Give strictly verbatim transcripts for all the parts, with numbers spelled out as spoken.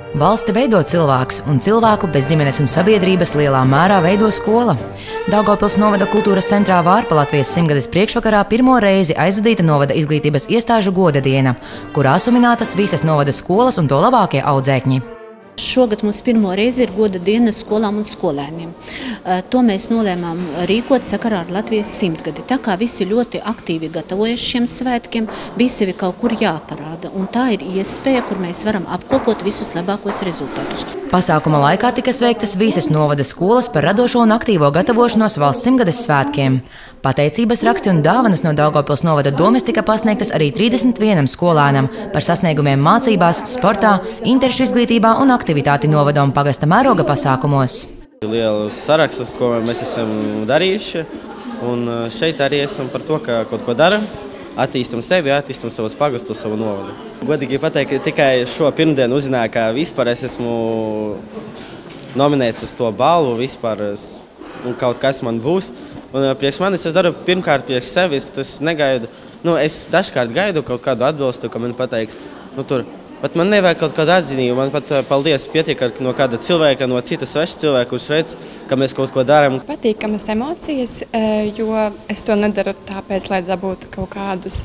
Valsti veido cilvēks, un cilvēku bez ģimenes un sabiedrības lielā mērā veido skola. Daugavpils novada kultūras centrā Vārpa Latvijas simtgades priekšvakarā pirmo reizi aizvadīta novada izglītības iestāžu goda diena, kurā suminētas visas novada skolas un to labākie audzēkņi. Šogad mums pirmo reizi ir goda diena skolām un skolēniem. To mēs nolēmām rīkot sakarā ar Latvijas simtgadi. Tā kā visi ļoti aktīvi gatavojas šiem svētkiem, bija sevi kaut kur jāparāda. Un tā ir iespēja, kur mēs varam apkopot visus labākos rezultātus. Pasākuma laikā tika sveiktas visas novada skolas par radošo un aktīvo gatavošanos valsts simtgades svētkiem. Pateicības raksti un dāvanas no Daugavpils novada domes tika pasniegtas arī trīsdesmit vienam skolēnam par sasniegumiem mācībās, sportā, interešu izglītībā un aktivitāti novada un pagasta mēroga pasākumos. Lielu sarakstu, ko mēs esam darījuši, un šeit arī esam par to, ka kaut ko daram, attīstam sevi, attīstam savus pagastus, savu novadu. Godīgi pateikt, tikai šo pirmdienu uzzināju, ka vispār es esmu nominēts uz to balvu, vispār un kaut kas man būs. Un priekš manis es daru pirmkārt priekš sevis, tas negaidu, nu es dažkārt gaidu kaut kādu atbilstu, ka man pateiks, nu tur, pat man nevajag kaut kādu atzinību, man pat paldies pietiek no kāda cilvēka, no citas sveša cilvēka, kurš redz, ka mēs kaut ko darām. Patīkamas emocijas, jo es to nedaru tāpēc, lai dabūtu kaut kādus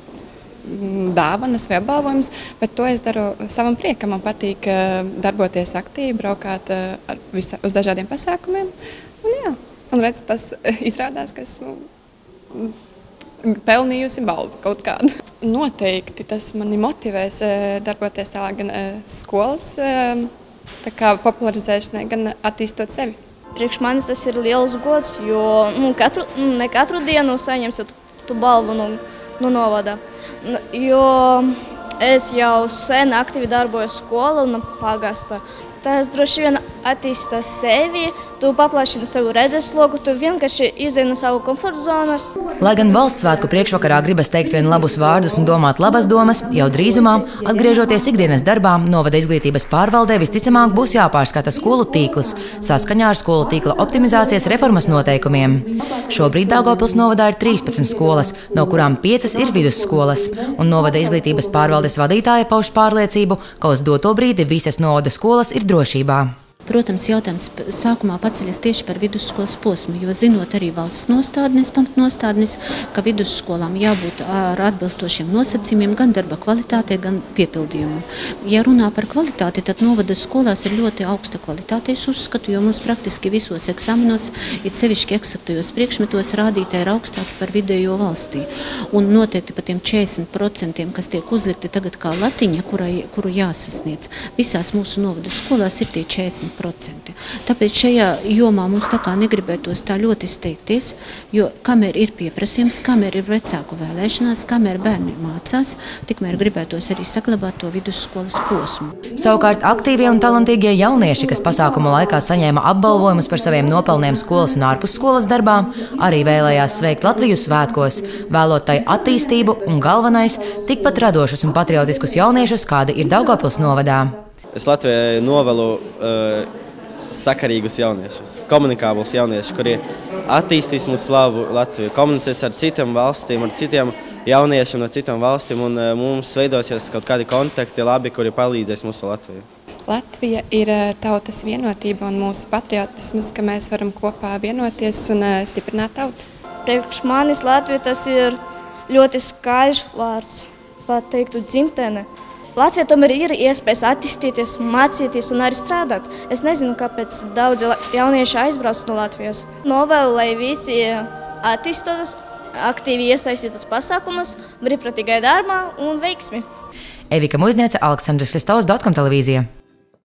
dāvanas vai apbalvojumus, bet to es daru savam priekam. Man patīk darboties aktīvi, braukāt ar visa, uz dažādiem pasākumiem. Un, jā, un redz, tas izrādās, ka esmu pelnījusi balvu kaut kādu. Noteikti tas mani motivēs darboties tālāk gan skolas tā kā popularizēšanai, gan attīstot sevi. Priekš manis tas ir liels gods, jo nu, katru, ne katru dienu saņemsiet tu balvu no, no novada. Jo es jau sen aktīvi darbojos skola un pagasta. Tas droši vien attīsta sevi, tu paplašini savu redzesloku, tu vienkārši izej no savu komforta zonas. Lai gan valsts svētku priekšvakarā gribas teikt vien labus vārdus un domāt labas domas, jau drīzumā, atgriežoties ikdienas darbā, novada izglītības pārvaldē visticamāk būs jāpārskata skolu tīkls, saskaņā ar skolu tīkla optimizācijas reformas noteikumiem. Šobrīd Daugavpils novadā ir trīspadsmit skolas, no kurām piecas ir vidusskolas, un novada izglītības pārvaldes vadītāja pauž pārliecību, ka uz doto brīdi visas novada skolas ir drošībā. Protams, jautājums sākumā paceļas tieši par vidusskolas posmu, jo zinot arī valsts nostādnes, pamatnostādnes, ka vidusskolām jābūt ar atbilstošiem nosacījumiem gan darba kvalitātei, gan piepildījumam. Ja runā par kvalitāti, tad novada skolās ir ļoti augsta kvalitāte, es uzskatu, jo mums praktiski visos eksāmenos, it sevišķi eksaktajos priekšmetos, rādītāji ir augstāki par vidējo valstī. Un noteikti par tiem četrdesmit procentiem, kas tiek uzlikti tagad kā latiņa, kurai, kuru jāsasniedz, visās mūsu novada skolās ir tie četrdesmit procenti. Tāpēc šajā jomā mums tā kā negribētos tā ļoti steigties, jo kamēr ir pieprasījums, kamēr ir vecāku vēlēšanās, kamēr bērni mācās, tikmēr gribētos arī saglabāt to vidusskolas posmu. Savukārt aktīvie un talantīgie jaunieši, kas pasākuma laikā saņēma apbalvojumus par saviem nopelniem skolas un ārpus skolas darbā, arī vēlējās sveikt Latviju svētkos, vēlot tai attīstību un galvenais tikpat radošus un patriotiskus jauniešus, kādi ir Daugavpils novadā. Es Latvijai novēlu uh, sakarīgus jauniešus, komunikābus jauniešus, kuri attīstīs mūsu slavu Latviju, komunicēs ar citām valstīm, ar citiem jauniešiem no citām valstīm, un uh, mums veidosies kaut kādi kontakti labi, kuri palīdzēs mūsu Latviju. Latvija ir tautas vienotība un mūsu patriotisms, ka mēs varam kopā vienoties un uh, stiprināt tautu. Priekš manis Latvija tas ir ļoti skaļš vārds, pat teiktu dzimtene. Latvijā tomēr ir iespējas attīstīties, mācīties un arī strādāt. Es nezinu, kāpēc daudzi jaunieši aizbrauc no Latvijas. Novēlu, lai visi attīstos, aktīvi iesaistītos pasākumus, brīvprātīgai darbā un veiksmi. Evika Muizniece, Aleksandrs Kristovs, Dotcom televīzija.